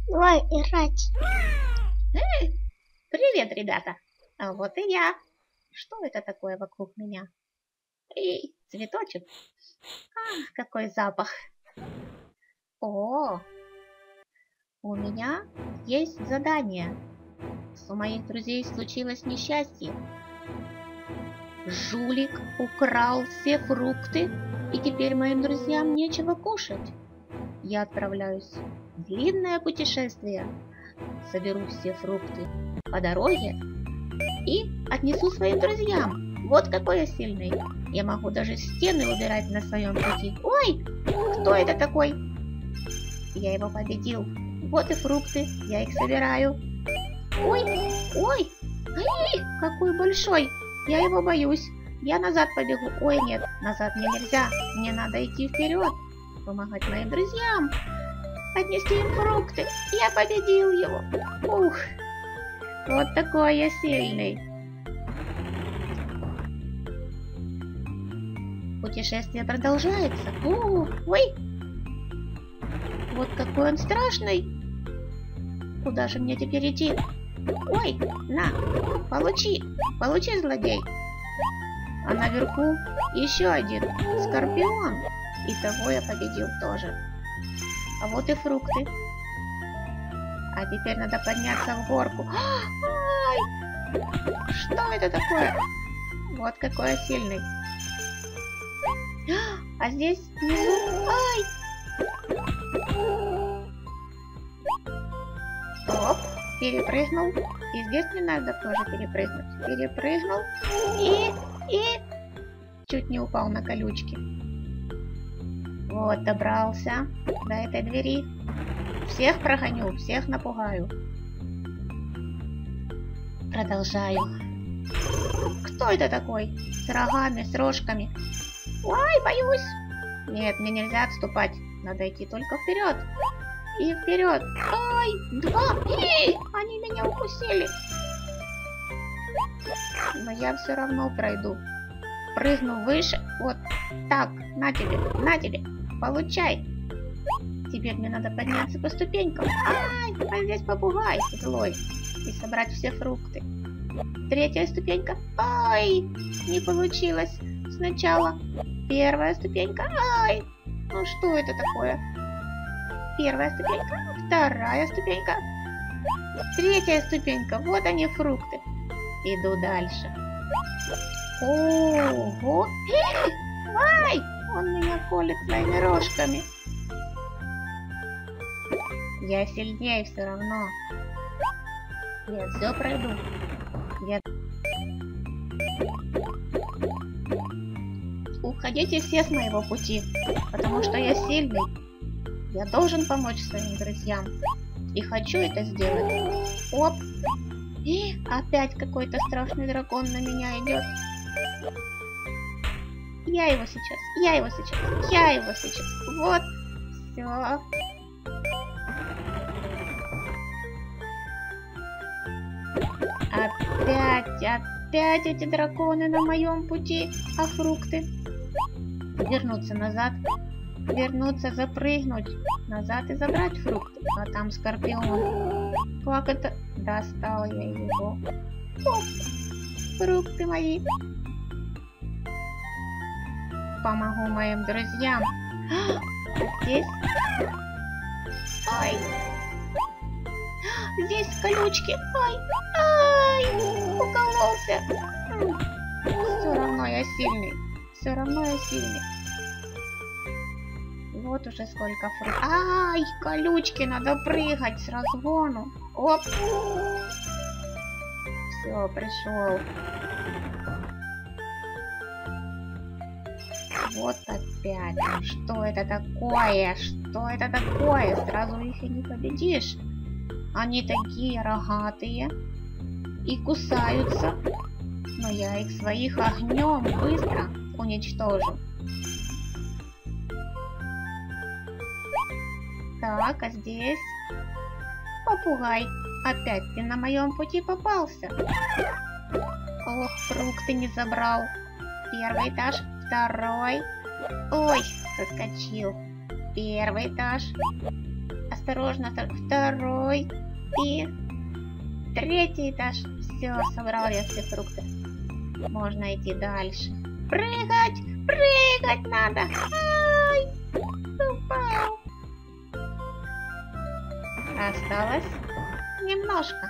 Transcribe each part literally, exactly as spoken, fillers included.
Давай играть. Эй, привет, ребята. А вот и я. Что это такое вокруг меня? Эй, цветочек. Ах, какой запах. О, у меня есть задание. У моих друзей случилось несчастье. Жулик украл все фрукты, и теперь моим друзьям нечего кушать. Я отправляюсь в длинное путешествие. Соберу все фрукты по дороге и отнесу своим друзьям. Вот какой я сильный. Я могу даже стены убирать на своем пути. Ой, кто это такой? Я его победил. Вот и фрукты, я их собираю. Ой, ой, ай, какой большой. Я его боюсь. Я назад побегу. Ой, нет, назад мне нельзя. Мне надо идти вперед. Помогать моим друзьям. Отнести им фрукты. Я победил его. Ух, вот такой я сильный. Путешествие продолжается. Ух, ой, вот какой он страшный. Куда же мне теперь идти? Ой, на, получи, получи, злодей. А наверху еще один скорпион. И того я победил тоже. А вот и фрукты. А теперь надо подняться в горку. Ай! Что это такое? Вот какой я сильный. А здесь внизу... Ай! Оп, перепрыгнул. И здесь мне надо тоже перепрыгнуть. Перепрыгнул. И... И... Чуть не упал на колючки. Вот, добрался до этой двери. Всех прогоню, всех напугаю. Продолжаю. Кто это такой? С рогами, с рожками. Ой, боюсь. Нет, мне нельзя отступать. Надо идти только вперед. И вперед. Ой, два. Эй, они меня укусили. Но я все равно пройду. Прыгну выше. Вот так. На тебе, на тебе. Получай. Теперь мне надо подняться по ступенькам. Ай, а здесь попугай злой. И собрать все фрукты. Третья ступенька. Ай, не получилось. Сначала первая ступенька. Ай, ну что это такое? Первая ступенька, вторая ступенька. Третья ступенька. Вот они, фрукты. Иду дальше. Ого! Эй, ай, он меня колет своими рожками. Я сильнее все равно. Я все пройду. Я... Уходите все с моего пути, потому что я сильный. Я должен помочь своим друзьям. И хочу это сделать. Оп! И опять какой-то страшный дракон на меня идет. Я его сейчас, я его сейчас, я его сейчас. Вот, все. Опять, опять эти драконы на моем пути. А фрукты? Вернуться назад. Вернуться, запрыгнуть. Назад и забрать фрукты. А там скорпион. Как это? Достал я его. Оп, фрукты мои. Помогу моим друзьям. А здесь... Ай. Здесь колючки. Ай. Ай. Укололся. Все равно я сильный. Все равно я сильный. Вот уже сколько фруктов. Ай, колючки, надо прыгать с разгону. Оп. Все, пришел. Вот опять. Что это такое? Что это такое? Сразу их и не победишь. Они такие рогатые и кусаются. Но я их своих огнем быстро уничтожу. Так, а здесь попугай. Опять ты на моем пути попался. Ох, фрукты не забрал. Первый этаж, второй. Ой, соскочил. Первый этаж. осторожно. Второй и третий этаж. Все, собрал я все фрукты. Можно идти дальше. Прыгать! Прыгать надо! Ай! Упал! Осталось немножко.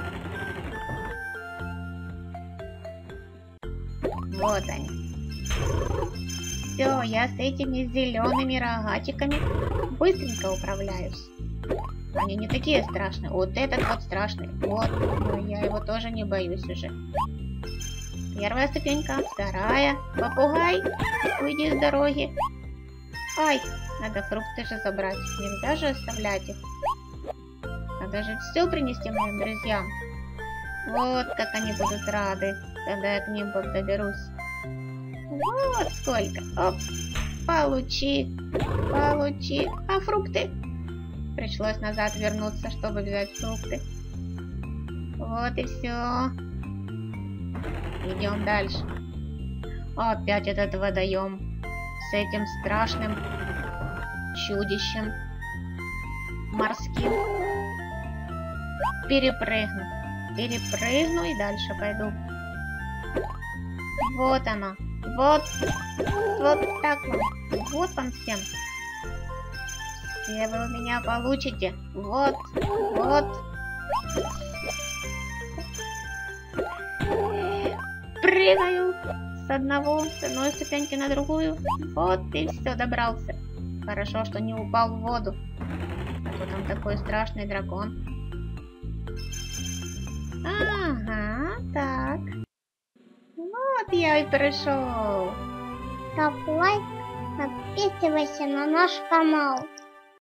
Вот они. Все, я с этими зелеными рогатиками быстренько управляюсь. Они не такие страшные. Вот этот вот страшный. Вот, но я его тоже не боюсь уже. Первая ступенька, вторая. Попугай, уйди с дороги. Ай, надо фрукты же забрать. Нельзя же оставлять их. Надо же все принести моим друзьям. Вот как они будут рады, когда я к ним доберусь. Вот сколько. Оп, получи, получи. А фрукты? Пришлось назад вернуться, чтобы взять фрукты. Вот и все. Идем дальше. Опять этот водоем с этим страшным чудищем морским. Перепрыгну. Перепрыгну и дальше пойду. Вот она. Вот. Вот так вот. Вот он всем. Все вы у меня получите. Вот. Вот. Прыгаю с одного, с одной ступеньки на другую. Вот и все, добрался. Хорошо, что не упал в воду. А то там такой страшный дракон. Ага, так. Вот я и пришел. Ставь лайк, подписывайся на наш канал.